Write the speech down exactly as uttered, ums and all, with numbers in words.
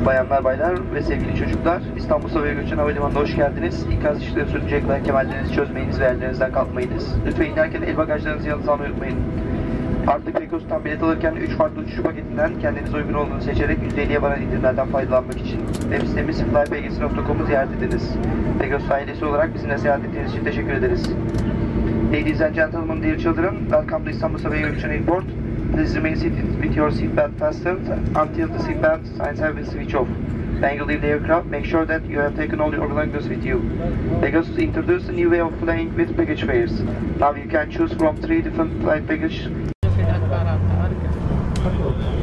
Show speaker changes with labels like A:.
A: Bayanlar, baylar ve sevgili çocuklar, İstanbul Sabiha Gökçen Havalimanı'na hoş geldiniz. İkaz işleri sürecek ve kemerlerinizi çözmeyiniz ve yerlerinizden kalkmayınız. Lütfen inerken el bagajlarınızı yanınıza almayı unutmayın. Farklı Pegasus'tan bilet alırken üç farklı uçuş paketinden kendinize uygun olduğunu seçerek yüzde elliye varan indirimlerden faydalanmak için web sitemiz fly p g s nokta com'u ziyaret ediniz. Pegasus ailesi olarak bizimle seyahat ettiğiniz için teşekkür ederiz. Ladies and gentlemen, dear children, welcome to Istanbul Sabiha Gökçen Airport. Please remain seated with your seatbelt fastened until the seatbelt signs have been switched off. When you leave the aircraft, make sure that you have taken all your belongings with you. Pegasus introduced a new way of flying with package fares. Now you can choose from three different flight packages.